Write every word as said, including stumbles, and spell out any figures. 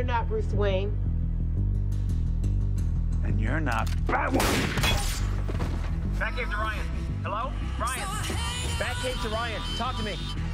not Bruce Wayne. And you're not Batwoman. Batcave to Ryan. Hello? Ryan. Batcave to Ryan. Talk to me.